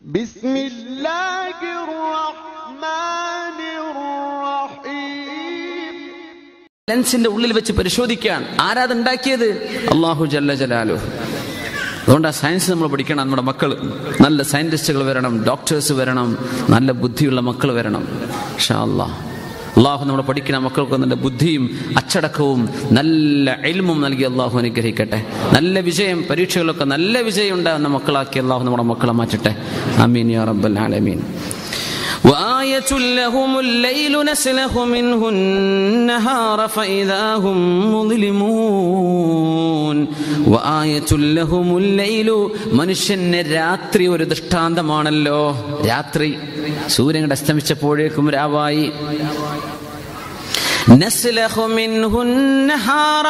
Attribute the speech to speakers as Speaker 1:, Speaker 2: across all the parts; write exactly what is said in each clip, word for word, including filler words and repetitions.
Speaker 1: ബിസ്മില്ലാഹിർ റഹ്മാനിർ റഹീം.
Speaker 2: ലെൻസിന്റെ ഉള്ളിൽ വെച്ച് പരിശോധിക്കാൻ ആരാതുണ്ടാക്കിയത്? അല്ലാഹു ജല്ല ജലാലുഹു. അതുകൊണ്ട് ആ സയൻസ് നമ്മൾ പഠിക്കണം. നമ്മുടെ മക്കൾ നല്ല സയന്റിസ്റ്റുകൾ വരണം, ഡോക്ടേഴ്സ് വരണം, നല്ല ബുദ്ധിയുള്ള മക്കൾ വരണം. ഇൻഷാ അല്ലാഹ് അള്ളാഹു നമ്മളെ പഠിക്കുന്ന മക്കൾക്ക് നല്ല ബുദ്ധിയും അച്ചടക്കവും നല്ല ഇൽമും നൽകി അള്ളാഹു അനുഗ്രഹിക്കട്ടെ. നല്ല വിജയം, പരീക്ഷകളൊക്കെ നല്ല വിജയം ഉണ്ടാകുന്ന മക്കളാക്കി അള്ളാഹു നമ്മുടെ മക്കളെ മാറ്റട്ടെ. ആമീൻ യാ റബ്ബൽ ആലമീൻ. وآية لهم الليل نسلخ منه النهار فإذا هم مظلمون. وآية لهم الليل മനുഷ്യന് രാത്രി ഒരു ദൃഷ്ടാന്തമാണല്ലോ. രാത്രി സൂര്യൻ അസ്തമിച്ചപ്പോഴേക്കും രാവായി. നസ്ലഖു മിൻഹു النهار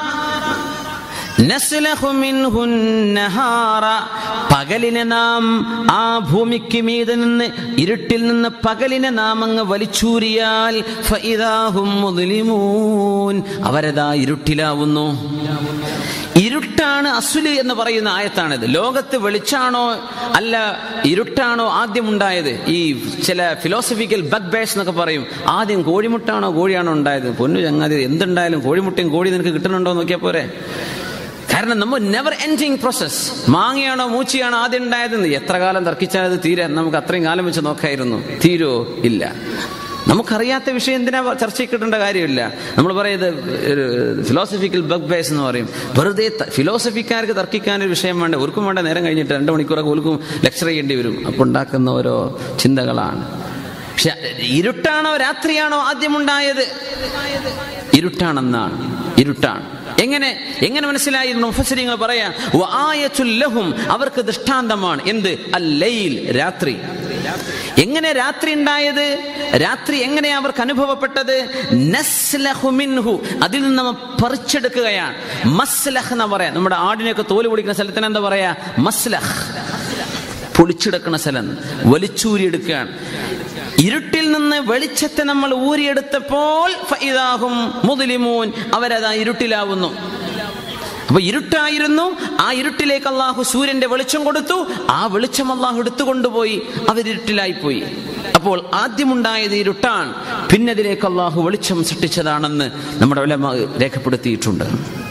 Speaker 2: നസ്ലഖു മിൻഹു النهار. പകലിനെ നാം ആ ഭൂമിക്ക് മീതെ നിന്ന്, ഇരുട്ടിൽ നിന്ന് പകലിനെ നാം അങ്ങ് വലിച്ചൂരിയാൽ ഫഇദാ ഹും മുദ്ലിമൂൻ, അവരതാ ഇരുട്ടിലാവുന്നു. ഇരുട്ടാണ് അസ്ലി എന്ന് പറയുന്ന ആയത്താണിത്. ലോകത്ത് വെളിച്ചാണോ അല്ല ഇരുട്ടാണോ ആദ്യം ഉണ്ടായത്? ഈ ചില ഫിലോസഫിക്കൽ ബഗ് ബേഴ്സ് എന്നൊക്കെ പറയും, ആദ്യം കോഴിമുട്ടാണോ കോഴിയാണോ ഉണ്ടായത്? പൊന്നു ചങ്ങാതി, എന്തുണ്ടായാലും കോഴിമുട്ടയും കോഴി നിനക്ക് കിട്ടുന്നുണ്ടോ നോക്കിയാൽ പോരെ. കാരണം നമ്മൾ നെവർ എൻഡിങ് പ്രോസസ്. മാങ്ങയാണോ മൂച്ചിയാണോ ആദ്യം ഉണ്ടായതെന്ന് എത്ര കാലം തർക്കിച്ചാൽ അത് തീരാൻ നമുക്ക് അത്രയും കാലം വെച്ച് നോക്കായിരുന്നു. തീരോ ഇല്ല. നമുക്കറിയാത്ത വിഷയം എന്തിനാ ചർച്ചയ്ക്ക് കിട്ടേണ്ട കാര്യമില്ല. നമ്മൾ പറയുന്നത് ഫിലോസഫിക്കൽ ബഗ് ബേസ് എന്ന് പറയും. വെറുതെ ഫിലോസഫിക്കാർക്ക് തർക്കിക്കാനൊരു വിഷയം വേണ്ട, ഒരുക്കും വേണ്ട നേരം കഴിഞ്ഞിട്ട് രണ്ട് മണിക്കൂറൊക്കെ ഒരുക്കും ലെക്ചർ ചെയ്യേണ്ടി വരും. അപ്പോൾ ഉണ്ടാക്കുന്ന ഓരോ ചിന്തകളാണ്. പക്ഷെ ഇരുട്ടാണോ രാത്രിയാണോ ആദ്യമുണ്ടായത്? ഇരുട്ടാണെന്നാണ്. ഇരുട്ടാണ്. എങ്ങനെ എങ്ങനെ മനസ്സിലായിരുന്നു? മുഫസ്സിരിങ്ങൾ പറയാ വആയത്തുൽ ലഹും, അവർക്ക് ദൃഷ്ടാന്തമാണ്. എന്ത്? അൽ-ലൈൽ, രാത്രി. എങ്ങനെ രാത്രി ഉണ്ടായത്? രാത്രി എങ്ങനെ അവർക്ക് അനുഭവപ്പെട്ടത്? നസ്ലഖു മിൻഹു, അതിൽ നിന്ന് നമ്മൾ പറിച്ചെടുക്കുകയാണ്. മസ്ലഖ് എന്ന് പറയാം. നമ്മുടെ ആടിനെയൊക്കെ തോല് പൊളിക്കുന്ന സ്ഥലത്തിന് എന്താ പറയാ? മസ്ലഖ്. പൊളിച്ചെടുക്കുന്ന സ്ഥലം, വലിച്ചൂരിയെടുക്കുകയാണ്. ഇരുട്ടിൽ നിന്ന് വെളിച്ചത്തെ നമ്മൾ ഊരിയെടുത്തപ്പോൾ ഫഇദാ ഹും മുദ്ലിമൂൻ, അവരതാ ഇരുട്ടിലാവുന്നു. അപ്പൊ ഇരുട്ടായിരുന്നു, ആ ഇരുട്ടിലേക്ക് അള്ളാഹു സൂര്യന്റെ വെളിച്ചം കൊടുത്തു. ആ വെളിച്ചം അള്ളാഹു എടുത്തുകൊണ്ടുപോയി, അവരിരുട്ടിലായിപ്പോയി. അപ്പോൾ ആദ്യമുണ്ടായത് ഇരുട്ടാണ്, പിന്നെ അതിലേക്ക് അള്ളാഹു വെളിച്ചം സൃഷ്ടിച്ചതാണെന്ന് നമ്മുടെ ഉലമാ രേഖപ്പെടുത്തിയിട്ടുണ്ട്.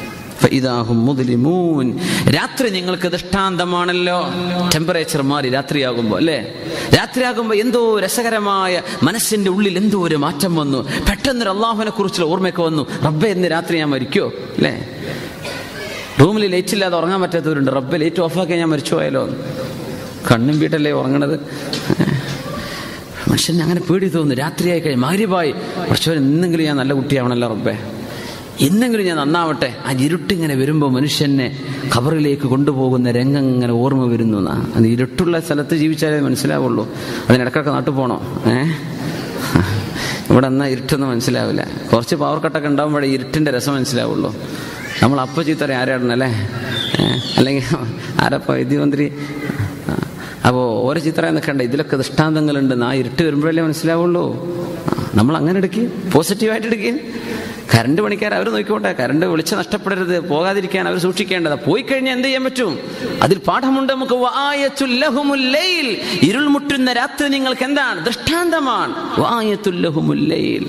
Speaker 2: രാത്രി നിങ്ങൾക്ക് ദൃഷ്ടാന്തമാണല്ലോ. ടെമ്പറേച്ചർ മാറി രാത്രിയാകുമ്പോ അല്ലേ? രാത്രിയാകുമ്പോ എന്തോ രസകരമായ മനസ്സിന്റെ ഉള്ളിൽ എന്തോ ഒരു മാറ്റം വന്നു. പെട്ടെന്നൊരു അള്ളാഹുവിനെ കുറിച്ചുള്ള ഓർമ്മയൊക്കെ വന്നു. റബ്ബേ, ഇന്ന് രാത്രി ഞാൻ മരിക്കോ അല്ലേ? റൂമിൽ ലൈറ്റ് ഇല്ലാതെ ഉറങ്ങാൻ പറ്റാത്തവരുണ്ട്. റബ്ബെ, ലൈറ്റ് ഓഫാക്കിയാൽ ഞാൻ മരിച്ചു പോയാലോ? കണ്ണും വീട്ടല്ലേ ഉറങ്ങണത്. മനുഷ്യന് അങ്ങനെ പേടി തോന്നുന്നു. രാത്രിയായി കഴിഞ്ഞ് മഗ്‌രിബായി, പക്ഷേ ഇന്നെങ്കിലും ഞാൻ നല്ല കുട്ടിയാവണല്ലോ റബ്ബേ, എന്നെങ്കിലും ഞാൻ നന്നാവട്ടെ. ആ ഇരുട്ടിങ്ങനെ വരുമ്പോൾ മനുഷ്യനെ ഖബറിലേക്ക് കൊണ്ടുപോകുന്ന രംഗം ഇങ്ങനെ ഓർമ്മ വരുന്നു. അത് ഇരുട്ടുള്ള സ്ഥലത്ത് ജീവിച്ചാലേ മനസ്സിലാവുള്ളൂ. അതിനിടക്കൊക്കെ നാട്ടിൽ പോകണോ? ഏഹ് ഇവിടെ എന്നാൽ ഇരുട്ടൊന്നും മനസ്സിലാവില്ല. കുറച്ച് പവർ കട്ടൊക്കെ ഉണ്ടാകുമ്പോഴേ ഇരുട്ടിന്റെ രസം മനസ്സിലാവുള്ളൂ. നമ്മൾ അപ്പ ചീത്തറ ആരാടണല്ലേ? അല്ലെങ്കിൽ ആരപ്പ വൈദ്യമന്ത്രി? അപ്പോൾ ഓരോ ചിത്രം നിൽക്കണ്ട, ഇതിലൊക്കെ ദൃഷ്ടാന്തങ്ങളുണ്ട്. ആ ഇരുട്ട് വരുമ്പോഴല്ലേ മനസ്സിലാവുള്ളൂ. നമ്മൾ അങ്ങനെ എടുക്കുക, പോസിറ്റീവായിട്ട് എടുക്കുക. കറണ്ട് പണിക്കാർ അവർ നോക്കിക്കോട്ടെ, കറണ്ട് വെളിച്ചം നഷ്ടപ്പെടരുത്, പോകാതിരിക്കാൻ അവർ സൂക്ഷിക്കേണ്ടത്. പോയി കഴിഞ്ഞാൽ എന്ത് ചെയ്യാൻ പറ്റും? അതിൽ പാഠമുണ്ട് നമുക്ക്. വആയത്തുൽ ലഹുമുൽ ലൈൽ, ഇരുൾ മുട്ടുന്ന രാത്രി നിങ്ങൾക്ക് എന്താണ്? ദൃഷ്ടാന്തമാണ്. വആയത്തുൽ ലഹുമുൽ ലൈൽ,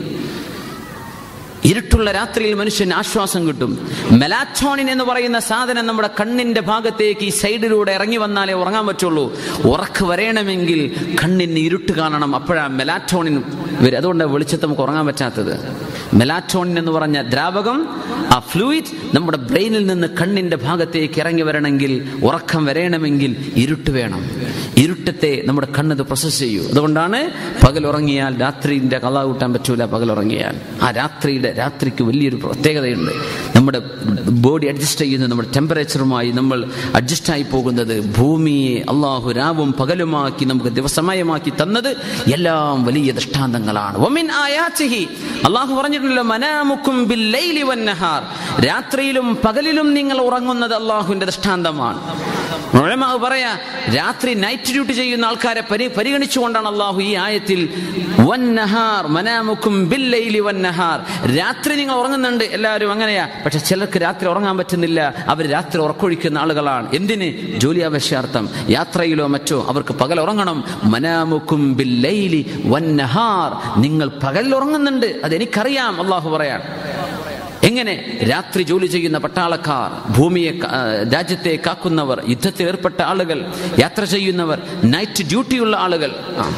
Speaker 2: ഇരുട്ടുള്ള രാത്രിയിൽ മനുഷ്യന് ആശ്വാസം കിട്ടും. മെലാറ്റോണിൻ എന്ന് പറയുന്ന സാധനം നമ്മുടെ കണ്ണിന്റെ ഭാഗത്തേക്ക് ഈ സൈഡിലൂടെ ഇറങ്ങി വന്നാലേ ഉറങ്ങാൻ പറ്റുള്ളൂ. ഉറക്ക് വരണമെങ്കിൽ കണ്ണിന് ഇരുട്ട് കാണണം, അപ്പോഴാണ് മെലാറ്റോണിൻ വരും. അതുകൊണ്ടാണ് വെളിച്ചത്ത് നമുക്ക് ഉറങ്ങാൻ പറ്റാത്തത്. മെലാറ്റോണിൻ എന്ന് പറഞ്ഞ ദ്രാവകം, ആ ഫ്ലൂയിഡ് നമ്മുടെ ബ്രെയിനിൽ നിന്ന് കണ്ണിന്റെ ഭാഗത്തേക്ക് ഇറങ്ങി വരണമെങ്കിൽ, ഉറക്കം വരണമെങ്കിൽ ഇരുട്ട് വേണം. ഇരുട്ടത്തെ നമ്മുടെ കണ്ണത് പ്രോസസ് ചെയ്യൂ. അതുകൊണ്ടാണ് പകൽ ഉറങ്ങിയാൽ രാത്രിന്റെ കള കൂട്ടാൻ പറ്റൂല. പകൽ ഉറങ്ങിയാൽ ആ രാത്രിയുടെ രാത്രിക്ക് വലിയൊരു പ്രത്യേകതയുണ്ട്. നമ്മുടെ ബോഡി അഡ്ജസ്റ്റ് ചെയ്യുന്നത്, നമ്മുടെ ടെമ്പറേച്ചറുമായി നമ്മൾ അഡ്ജസ്റ്റ് ആയി പോകുന്നത്. ഭൂമിയെ അള്ളാഹു രാവും പകലുമാക്കി നമുക്ക് ദിവസമയമാക്കി തന്നത് എല്ലാം വലിയ ദൃഷ്ടാന്തങ്ങളാണ്. വമിൻ ആയാതിഹി, അള്ളാഹു പറഞ്ഞിട്ടുണ്ടല്ലോ, മനാമുക്കും ബില്ലൈലി വന്നഹാർ, രാത്രിയിലും പകലിലും നിങ്ങൾ ഉറങ്ങുന്നത് അള്ളാഹുവിന്റെ ദൃഷ്ടാന്തമാണ്. ഉലമാ പറയാ, രാത്രി നൈറ്റ് ഡ്യൂട്ടി ചെയ്യുന്ന ആൾക്കാരെ പരി പരിഗണിച്ചുകൊണ്ടാണ് അള്ളാഹു ഈ ആയത്തിൽ വന്നഹാർ മനാമുക്കും ബില്ലൈലി വന്നഹാർ, രാത്രി നിങ്ങൾ ഉറങ്ങുന്നുണ്ട് എല്ലാവരും അങ്ങനെയാ, പക്ഷെ ചിലർക്ക് രാത്രി ഉറങ്ങാൻ പറ്റുന്നില്ല, അവർ രാത്രി ഉറക്കൊഴിക്കുന്ന ആളുകളാണ്. എന്തിന്? ജോലി ആവശ്യാർത്ഥം, യാത്രയിലോ മറ്റോ അവർക്ക് പകൽ ഉറങ്ങണം. മനാമുക്കും ബില്ലൈലി വന്നഹാർ, നിങ്ങൾ പകൽ ഉറങ്ങുന്നുണ്ട്, അതെനിക്കറിയാം അള്ളാഹു പറയാൻ. എങ്ങനെ? രാത്രി ജോലി ചെയ്യുന്ന പട്ടാളക്കാർ, ഭൂമിയെ രാജ്യത്തെ കാക്കുന്നവർ, യുദ്ധത്തിൽ ഏർപ്പെട്ട ആളുകൾ, യാത്ര ചെയ്യുന്നവർ, നൈറ്റ് ഡ്യൂട്ടിയുള്ള ആളുകൾ,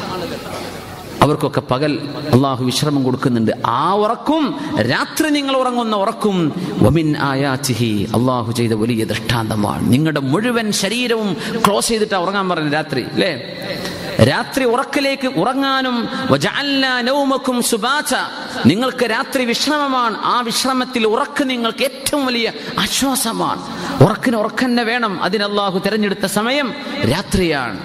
Speaker 2: അവർക്കൊക്കെ പകൽ അള്ളാഹു വിശ്രമം കൊടുക്കുന്നുണ്ട്. ആ ഉറക്കും, രാത്രി നിങ്ങൾ ഉറങ്ങുന്ന ഉറക്കും വമിൻ ആയാതിഹി, അള്ളാഹു ചെയ്ത വലിയ ദൃഷ്ടാന്തമാണ്. നിങ്ങളുടെ മുഴുവൻ ശരീരവും ക്ലോസ് ചെയ്തിട്ടാണ് ഉറങ്ങാൻ പറഞ്ഞത് രാത്രി, അല്ലേ? രാത്രി ഉറക്കിലേക്ക് ഉറങ്ങാനും വജഅൽനാ നൗമക്കും സുബാത, നിങ്ങൾക്ക് രാത്രി വിശ്രമമാണ്. ആ വിശ്രമത്തിൽ ഉറക്ക് നിങ്ങൾക്ക് ഏറ്റവും വലിയ ആശ്വാസമാണ്. ഉറക്കിന് ഉറക്കന്നെ വേണം. അതിന് അല്ലാഹു തിരഞ്ഞെടുത്ത സമയം രാത്രിയാണ്.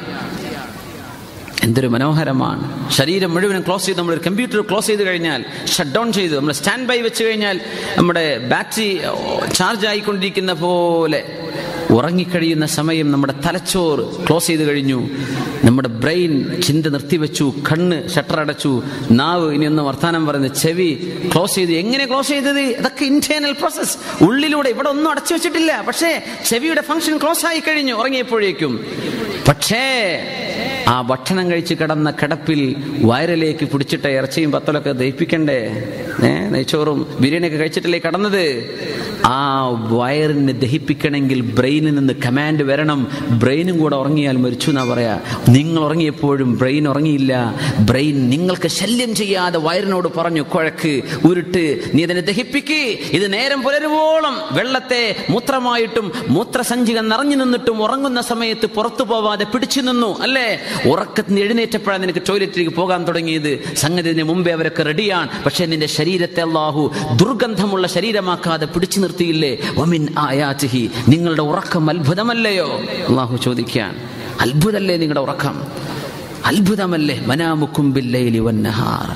Speaker 2: എന്തൊരു മനോഹരമാണ്. ശരീരം മുഴുവനും ക്ലോസ് ചെയ്ത്, നമ്മൾ കമ്പ്യൂട്ടർ ക്ലോസ് ചെയ്ത് കഴിഞ്ഞാൽ, ഷട്ട് ഡൗൺ ചെയ്ത് നമ്മൾ സ്റ്റാൻഡ് ബൈ വെച്ച് കഴിഞ്ഞാൽ നമ്മുടെ ബാറ്ററി ചാർജ് ആയിക്കൊണ്ടിരിക്കുന്ന പോലെ ഉറങ്ങിക്കഴിയുന്ന സമയം നമ്മുടെ തലച്ചോറ് ക്ലോസ് ചെയ്ത് കഴിഞ്ഞു, നമ്മുടെ ബ്രെയിൻ ചിന്ത നിർത്തിവെച്ചു, കണ്ണ് ഷട്ടർ അടച്ചു, നാവ് ഇനിയൊന്ന് വർത്താനം പറയുന്നത്, ചെവി ക്ലോസ് ചെയ്ത്. എങ്ങനെ ക്ലോസ് ചെയ്തത്? ഇതൊക്കെ ഇന്റേണൽ പ്രോസസ്, ഉള്ളിലൂടെ. ഇവിടെ ഒന്നും അടച്ചു വെച്ചിട്ടില്ല, പക്ഷേ ചെവിയുടെ ഫംഗ്ഷൻ ക്ലോസ് ആയി കഴിഞ്ഞു ഉറങ്ങിയപ്പോഴേക്കും. പക്ഷേ ആ ഭക്ഷണം കഴിച്ച് കിടന്ന കിടപ്പിൽ വയറിലേക്ക് പിടിച്ചിട്ട ഇറച്ചിയും പത്തലൊക്കെ ദഹിപ്പിക്കണ്ടേ? ഏഹ് നെയ്ച്ചോറും ബിരിയാണിയൊക്കെ കഴിച്ചിട്ടല്ലേ കടന്നത്? ആ വയറിനെ ദഹിപ്പിക്കണമെങ്കിൽ ബ്രെയിനിൽ നിന്ന് കമാൻഡ് വരണം. ബ്രെയിനും കൂടെ ഉറങ്ങിയാൽ മരിച്ചു എന്നാ പറയാ. നിങ്ങൾ ഉറങ്ങിയപ്പോഴും ബ്രെയിൻ ഉറങ്ങിയില്ല. ബ്രെയിൻ നിങ്ങൾക്ക് ശല്യം ചെയ്യാതെ വയറിനോട് പറഞ്ഞു, കുഴക്ക്, ഉരുട്ട്, നീ അതിനെ ദഹിപ്പിക്ക്. ഇത് നേരം പുലരുവോളം വെള്ളത്തെ മൂത്രമായിട്ടും മൂത്രസഞ്ചിക നിറഞ്ഞു നിന്നിട്ടും ഉറങ്ങുന്ന സമയത്ത് പുറത്തു പോവാതെ പിടിച്ചു നിന്നു, അല്ലേ? ഉറക്കത്തിന് എഴുന്നേറ്റപ്പോഴാണ് നിനക്ക് ടോയ്ലറ്റിലേക്ക് പോകാൻ തുടങ്ങിയത്. സംഗതി ഇതിന് മുമ്പേ അവരൊക്കെ റെഡിയാണ്. പക്ഷെ നിന്റെ ശരീരത്തെ അല്ലാഹു ദുർഗന്ധമുള്ള ശരീരമാക്കാതെ പിടിച്ചു നിർത്തിയില്ലേ? വമിൻ ആയാതിഹി, നിങ്ങളുടെ ഉറക്കം അത്ഭുതമല്ലയോ? അല്ലാഹു ചോദിക്കാൻ, അത്ഭുതമല്ലേ നിങ്ങളുടെ ഉറക്കം? അത്ഭുതമല്ലേ? മനാമുക്കും ബില്ലൈലി വന്നഹാർ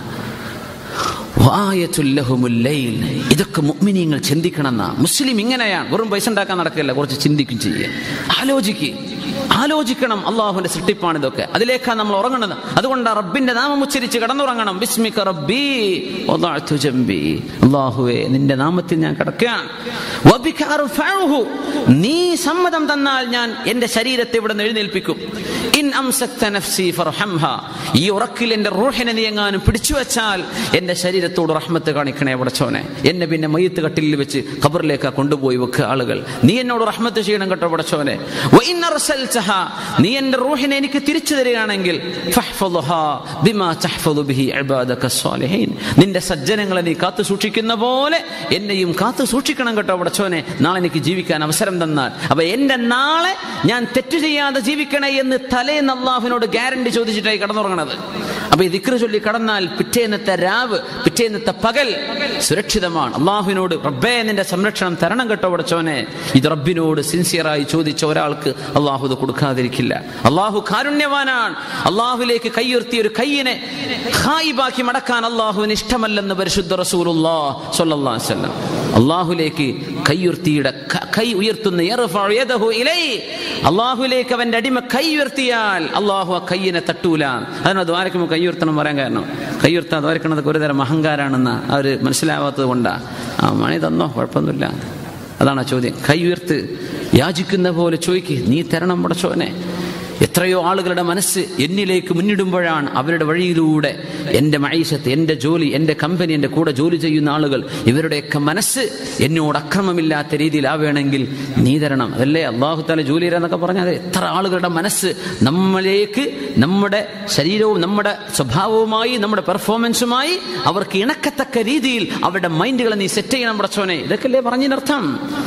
Speaker 2: വആയത്തുൽ ലഹുമുൽ ലൈൽ. ഇതൊക്കെ മുഅ്മിനീങ്ങൾ ചിന്തിക്കണമെന്ന. മുസ്ലിം ഇങ്ങനെയാണ്, വെറും പൈസ ഉണ്ടാക്കാൻ നടക്കില്ല, കുറച്ച് ചിന്തിക്കും ചെയ്യുക, ആലോചിക്കുക, ആലോചിക്കണം. അള്ളാഹുവിന്റെ സൃഷ്ടിപ്പാണ് ഇതൊക്കെ, അതിലേക്കാണ് നമ്മൾ ഉറങ്ങുന്നത്. അതുകൊണ്ട് റബ്ബിന്റെ നാമം ഉച്ചരിച്ച് കടന്നുറങ്ങണം. ബിസ്മിക റബ്ബി വദഅതു ജംബി, അല്ലാഹുവേ നിന്റെ നാമത്തിൽ ഞാൻ കിടക്കുകയാണ്. വബിക അർഫഉഹു, നീ സമ്മതം തന്നാൽ ഞാൻ എന്റെ ശരീരത്തെ ഇവിടെ നിന്ന് എഴുന്നേൽപ്പിക്കും. ഇൻ അംസക്ത നഫ്സി ഫർഹംഹാ, ഈ ഉറക്കിൽ എന്റെ റൂഹിനെ നീ എങ്ങാനും പിടിച്ചു വെച്ചാൽ എന്റെ ശരീരത്തോട് റഹ്മത്ത് കാണിക്കണേ പടച്ചോനെ. എന്നെ പിന്നെ മയ്യത്ത് കട്ടിലിൽ വെച്ച് ഖബറിലേക്ക് കൊണ്ടുപോയി വെക്കുക ആളുകൾ. നീ എന്നോട് റഹ്മത്ത് ചെയ്യണം കേട്ടോ പടച്ചോനെ. വഇൻ അർസൽതഹാ, നീ എന്റെ റൂഹിനെ എനിക്ക് തിരിച്ചു തരികയാണെങ്കിൽ ഫഹ്ഫദ്ഹാ ബിമാ തഹ്ഫദു ബിഹി ഇബാദക സ്വാലിഹീൻ, നിന്റെ സജ്ജനങ്ങളെ നീ കാത്തു സൂക്ഷിക്കുന്ന പോലെ എന്നെയും കാത്തു സൂക്ഷിക്കണം കേട്ടോ പടച്ചോനെ, നാളെ എനിക്ക് ജീവിക്കാൻ അവസരം തന്നാൽ. അപ്പൊ എന്റെ നാളെ ഞാൻ തെറ്റു ചെയ്യാതെ ജീവിക്കണേ എന്ന് തലേന്ന് അല്ലാഹുവിനോട് ഗ്യാരണ്ടി ചോദിച്ചിട്ടായി കടന്നുറങ്ങണത്. അപ്പൊ ഈ ദിക്ർ ചൊല്ലി കടന്നാൽ പിറ്റേന്നത്തെ രാവ്, പിറ്റേന്നത്തെ പകൽ സുരക്ഷിതമാണ്. അള്ളാഹുവിനോട് റബ്ബേ നിന്റെ സംരക്ഷണം തരണം കേട്ടോ പടച്ചോനെ. ഇത് റബ്ബിനോട് സിൻസിയറായി ചോദിച്ച ഒരാൾക്ക് അള്ളാഹു ഇത് കൊടുക്കാതിരിക്കില്ല. അള്ളാഹു കാരുണ്യവാനാണ്. അള്ളാഹുലേക്ക് കൈയുയർത്തിയ ഒരു കയ്യിനെ ഖായിബാക്കി മടക്കാൻ അള്ളാഹുവിന് ഇഷ്ടമല്ലെന്ന് പരിശുദ്ധ റസൂലുള്ളാഹി സ്വല്ലല്ലാഹു അലൈഹി വസല്ലം. അള്ളാഹുലേക്ക് കൈയുയർത്തിയുടെ കൈ ഉയർത്തുന്ന യർഫഉ യദഹു ഇലൈഹി, അള്ളാഹുലേക്ക് അവന്റെ അടിമ കൈ ഉയർത്തിയാൽ അള്ളാഹു ആ കയ്യിനെ തട്ടൂല. അതിന് ദ്വാരക്കുമ്പോൾ കൈ ഉയർത്തണം പറയാൻ കാരണം, കൈ ഉയർത്താൻ ദ്വാരക്കണതൊക്കെ ഒരു തരം അഹങ്കാരാണെന്ന് അവർ മനസ്സിലാവാത്തത് കൊണ്ടാണ്. ആ മണി തന്നോ കുഴപ്പമൊന്നുമില്ല, അതാണ് ആ ചോദ്യം. കൈ ഉയർത്ത് യാചിക്കുന്ന പോലെ ചോദിക്ക്, നീ തരണം പടച്ചോനെ. എത്രയോ ആളുകളുടെ മനസ്സ് എന്നിലേക്ക് മുന്നിടുമ്പോഴാണ് അവരുടെ വഴിയിലൂടെ എൻ്റെ മഈശത്ത്, എൻ്റെ ജോലി, എൻ്റെ കമ്പനി, എൻ്റെ കൂടെ ജോലി ചെയ്യുന്ന ആളുകൾ, ഇവരുടെയൊക്കെ മനസ്സ് എന്നോട് അക്രമമില്ലാത്ത രീതിയിലാവേണമെങ്കിൽ നീ തരണം. അതല്ലേ അല്ലാഹു തആല ജോലി തരാന്നൊക്കെ പറഞ്ഞത്. എത്ര ആളുകളുടെ മനസ്സ് നമ്മളിലേക്ക്, നമ്മുടെ ശരീരവും നമ്മുടെ സ്വഭാവവുമായി, നമ്മുടെ പെർഫോമൻസുമായി അവർക്ക് ഇണക്കത്തക്ക രീതിയിൽ അവരുടെ മൈൻഡുകളെ നീ സെറ്റ് ചെയ്യണം പടച്ചോനെ. ഇതൊക്കെയല്ലേ പറഞ്ഞതിനർത്ഥം.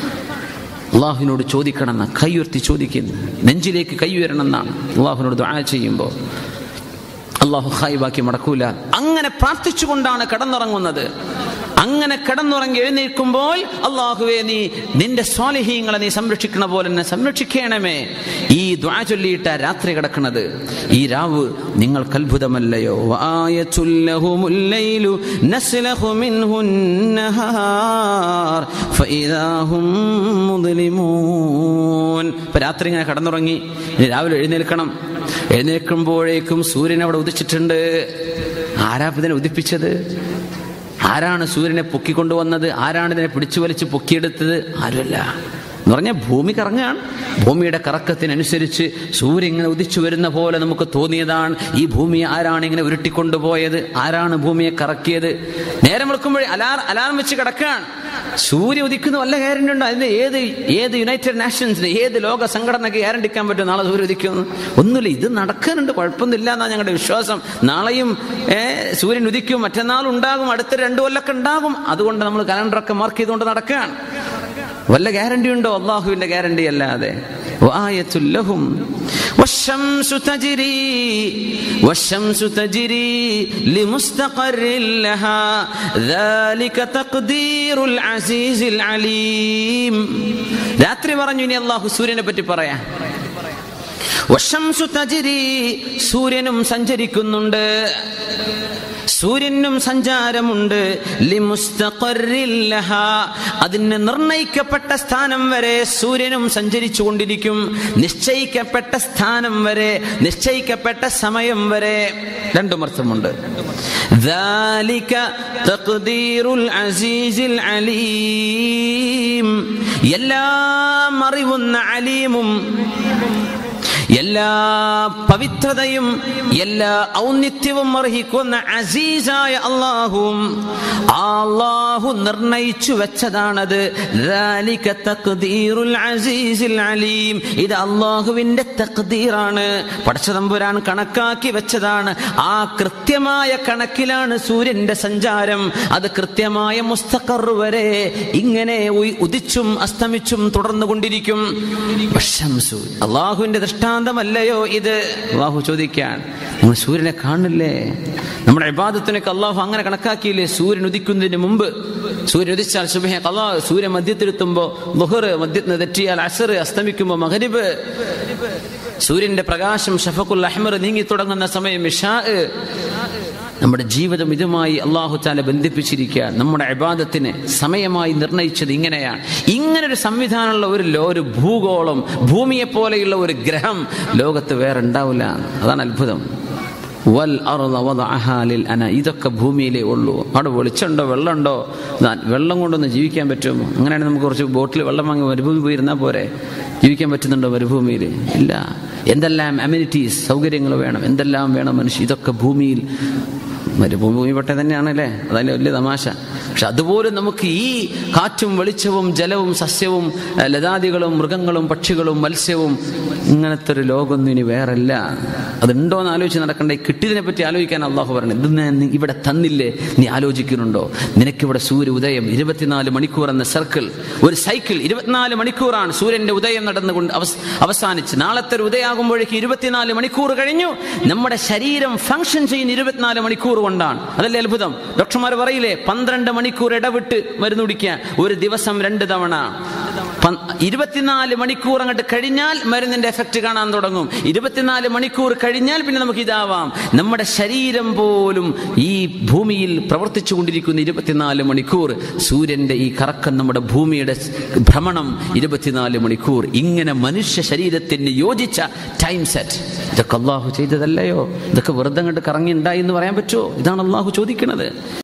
Speaker 2: അള്ളാഹുവിനോട് ചോദിക്കണമെന്ന്, കൈയുയർത്തി ചോദിക്കുന്നു, നെഞ്ചിലേക്ക് കൈയുയരണം എന്നാണ് അള്ളാഹുവിനോട് ദുആ ചെയ്യുമ്പോൾ. അള്ളാഹു ഖായിബാക്കി മടക്കൂല. അങ്ങനെ പ്രാർത്ഥിച്ചുകൊണ്ടാണ് കടന്നിറങ്ങുന്നത്. അങ്ങനെ കിടന്നുറങ്ങി എഴുന്നേൽക്കുമ്പോൾ അല്ലാഹുവേ നീ നിന്റെ സ്വാലിഹീങ്ങളെ നീ സംരക്ഷിക്കണ പോലെ എന്നെ സംരക്ഷിക്കണമേ. ഈ ദുആ ചൊല്ലിയിട്ട രാത്രി കിടക്കുന്നത്. ഈ രാവ് നിങ്ങൾക്ക് അത്ഭുതമല്ലയോ? വആയത്തുൽ ലഹുമുൽ ലൈലു നസ്ലഖു മിൻഹുൻ നഹാർ ഫഇദാ ഹും മുദ്ലിമൂൻ. രാത്രി ഇങ്ങനെ കിടന്നുറങ്ങി രാവിലെ എഴുന്നേൽക്കണം. എഴുന്നേൽക്കുമ്പോഴേക്കും സൂര്യൻ അവിടെ ഉദിച്ചിട്ടുണ്ട്. ആരാ ഇതിനെ ഉദിപ്പിച്ചത്? ആരാണ് സൂര്യനെ പൊക്കിക്കൊണ്ടുവന്നത്? ആരാണ് ഇതിനെ പിടിച്ചു വലിച്ച് പൊക്കിയെടുത്തത്? ആരുമല്ല. എന്ന് പറഞ്ഞാൽ ഭൂമി കറങ്ങുകയാണ്. ഭൂമിയുടെ കറക്കത്തിനനുസരിച്ച് സൂര്യൻ ഇങ്ങനെ ഉദിച്ചു വരുന്ന പോലെ നമുക്ക് തോന്നിയതാണ്. ഈ ഭൂമിയെ ആരാണ് ഇങ്ങനെ ഉരുട്ടിക്കൊണ്ടുപോയത്? ആരാണ് ഭൂമിയെ കറക്കിയത്? നേരം വെളുക്കുമ്പോഴേ അലാർ അലാറം വെച്ച് കിടക്കുകയാണ്. സൂര്യ ഉദിക്കുന്ന വല്ല ഗ്യാരണ്ടി ഉണ്ടോ? അതിന് ഏത് ഏത് യുണൈറ്റഡ് നാഷൻസിന് ഏത് ലോക സംഘടനയ്ക്ക് ഗ്യാരണ്ടിക്കാൻ പറ്റും നാളെ സൂര്യ ഉദിക്കുന്നു? ഒന്നുമില്ല. ഇത് നടക്കാനുണ്ട്, കുഴപ്പമൊന്നുമില്ല എന്നാണ് ഞങ്ങളുടെ വിശ്വാസം. നാളെയും സൂര്യൻ ഉദിക്കും, മറ്റന്നാളും ഉണ്ടാകും, അടുത്ത രണ്ടു കൊല്ലൊക്കെ ഉണ്ടാകും. അതുകൊണ്ട് നമ്മൾ കലണ്ടറൊക്കെ മാർക്ക് ചെയ്തുകൊണ്ട് നടക്കുകയാണ്. വല്ല ഗ്യാരണ്ടി ഉണ്ടോ? അള്ളാഹുവിന്റെ ഗ്യാരണ്ടി അല്ലാതെ. വആയത്തുൽ ലഹും വശംസു തജ്രി വശംസു തജ്രി ലിമുസ്തഖറിൻ ലഹാ ദാലിക തഖ്ദീറുൽ അസീസിൽ അലീം. രാത്രി പറഞ്ഞു. ഇനി അള്ളാഹു സൂര്യനെ പറ്റി പറയാം. വശംസു തജ്രി, സൂര്യനും സഞ്ചരിക്കുന്നുണ്ട്, സൂര്യനും സഞ്ചാരമുണ്ട്. ലിമുസ്തഖറിൻ ലഹാ, അതിന് നിർണയിക്കപ്പെട്ട സ്ഥാനം വരെ സൂര്യനും സഞ്ചരിച്ചു കൊണ്ടിരിക്കും. നിശ്ചയിക്കപ്പെട്ട സ്ഥാനം വരെ, നിശ്ചയിക്കപ്പെട്ട സമയം വരെ. രണ്ടും അർത്ഥമുണ്ട്. ദാലിക തഖ്ദീറുൽ അസീസിൽ അലീം, എല്ലാം അറിവുന്ന അലീമും എല്ലാ പവിത്രതയും എല്ലാ ഔന്നിത്യവും അർഹിക്കുന്ന അസീസായ അല്ലാഹുവും ആ അല്ലാഹു നിർണയിച്ചു വെച്ചതാണത്. ദാലിക തഖ്ദീറുൽ അസീസിൽ അലീം, ഇത് അല്ലാഹുവിന്റെ തഖ്ദീറാണ്. പടച്ചതമ്പുരാൻ കണക്കാക്കി വെച്ചതാണ്. ആ കൃത്യമായ കണക്കിലാണ് സൂര്യന്റെ സഞ്ചാരം. അത് കൃത്യമായ മുസ്തഖർ വരെ ഇങ്ങനെ ഉദിച്ചും അസ്തമിച്ചും തുടർന്നു കൊണ്ടിരിക്കും. അല്ലാഹുവിന്റെ ദൃഷ്ടാന്തം ല്ലയോ ഇത്? അല്ലാഹു ചോദിക്കാൻ, നിങ്ങൾ സൂര്യനെ കാണില്ലേ? നമ്മുടെ ഇബാദത്തിനൊക്കെ അല്ലാഹു അങ്ങനെ കണക്കാക്കിയില്ലേ? സൂര്യൻ ഉദിക്കുന്നതിന് മുമ്പ്, സൂര്യൻ ഉദിച്ചാൽ സുബ്ഹ് ഖളാ, സൂര്യൻ മധ്യത്തിലെത്തുമ്പോൾ ളുഹർ, മധ്യത്തിന് തെറ്റിയാൽ അസ്ർ, അസ്തമിക്കുമ്പോൾ മഗ്രിബ്, സൂര്യന്റെ പ്രകാശം ഷഫഖുൽ അഹ്മർ നീങ്ങി തുടങ്ങുന്ന സമയം ഇശാ. നമ്മുടെ ജീവിതം ഇതുമായി അല്ലാഹു തആല ബന്ധിപ്പിച്ചിരിക്കുക. നമ്മുടെ ഇബാദത്തിന് സമയമായി നിർണയിച്ചത് ഇങ്ങനെയാണ്. ഇങ്ങനൊരു സംവിധാനമുള്ള ഒരു ഒരു ഭൂഗോളം, ഭൂമിയെ പോലെയുള്ള ഒരു ഗ്രഹം ലോകത്ത് വേറെ ഉണ്ടാവില്ല. അതാണ് അത്ഭുതം. വൽ അർള വദഅഹാ ലിൽ അന, ഇതൊക്കെ ഭൂമിയിലേ ഉള്ളൂ. അവിടെ വെളിച്ചമുണ്ടോ, വെള്ളമുണ്ടോ? വെള്ളം കൊണ്ടൊന്ന് ജീവിക്കാൻ പറ്റുമോ? അങ്ങനെയാണെങ്കിൽ നമുക്ക് കുറച്ച് ബോട്ടിൽ വെള്ളം വാങ്ങി മരുഭൂമി പോയിരുന്നാൽ പോരെ? ജീവിക്കാൻ പറ്റുന്നുണ്ടോ മരുഭൂമിയിൽ? ഇല്ല. എന്തെല്ലാം അമ്യൂണിറ്റീസ്, സൗകര്യങ്ങൾ വേണം, എന്തെല്ലാം വേണം മനുഷ്യ. ഇതൊക്കെ ഭൂമിയിൽ, മരുഭൂമി പെട്ട തന്നെയാണല്ലേ, അതല്ലേ വലിയ തമാശ. പക്ഷെ അതുപോലെ നമുക്ക് ഈ കാറ്റും വെളിച്ചവും ജലവും സസ്യവും ലതാദികളും മൃഗങ്ങളും പക്ഷികളും മത്സ്യവും, ഇങ്ങനത്തെ ഒരു ലോകമൊന്നും ഇനി വേറല്ല. അതുണ്ടോ എന്ന് ആലോചിച്ച് നടക്കണ്ടേ? കിട്ടിയതിനെ പറ്റി ആലോചിക്കാൻ അള്ളാഹു പറഞ്ഞു. ഇത് ഞാൻ ഇവിടെ തന്നില്ലേ, നീ ആലോചിക്കുന്നുണ്ടോ? നിനക്കിവിടെ സൂര്യ ഉദയം ഇരുപത്തിനാല് മണിക്കൂർ എന്ന സർക്കിൾ, ഒരു സൈക്കിൾ ഇരുപത്തിനാല് മണിക്കൂറാണ് സൂര്യന്റെ ഉദയം നടന്നുകൊണ്ട് അവസാനിച്ച്. നാളത്തെ ഒരു ഉദയാകുമ്പോഴേക്ക് ഇരുപത്തിനാല് മണിക്കൂർ കഴിഞ്ഞു. നമ്മുടെ ശരീരം ഫംഗ്ഷൻ ചെയ്യുന്ന ഇരുപത്തിനാല് മണിക്കൂർ കൊണ്ടാണ്. അതല്ലേ അത്ഭുതം? ഡോക്ടർമാർ പറയില്ലേ, പന്ത്രണ്ട് മണിക്കൂർ ഇടവിട്ട് മരുന്ന് കുടിക്കുക, ഒരു ദിവസം രണ്ട് തവണ. ഇരുപത്തിനാല് മണിക്കൂർ അങ്ങോട്ട് കഴിഞ്ഞാൽ മരുന്നിന്റെ എഫക്ട് കാണാൻ തുടങ്ങും. ഇരുപത്തിനാല് മണിക്കൂർ കഴിഞ്ഞാൽ പിന്നെ നമുക്ക് ഇതാവാം. നമ്മുടെ ശരീരം പോലും ഈ ഭൂമിയിൽ പ്രവർത്തിച്ചു കൊണ്ടിരിക്കുന്ന ഇരുപത്തിനാല് മണിക്കൂർ. സൂര്യന്റെ ഈ കറക്കം, നമ്മുടെ ഭൂമിയുടെ ഭ്രമണം ഇരുപത്തിനാല് മണിക്കൂർ. ഇങ്ങനെ മനുഷ്യ ശരീരത്തിന് യോജിച്ച ടൈം സെറ്റ്. ഇതൊക്കെ അള്ളാഹു ചെയ്തതല്ലയോ? ഇതൊക്കെ വെറുതെ അങ്ങോട്ട് കറങ്ങി ഉണ്ടായി എന്ന് പറയാൻ പറ്റുമോ? ഇതാണ് അള്ളാഹു ചോദിക്കുന്നത്.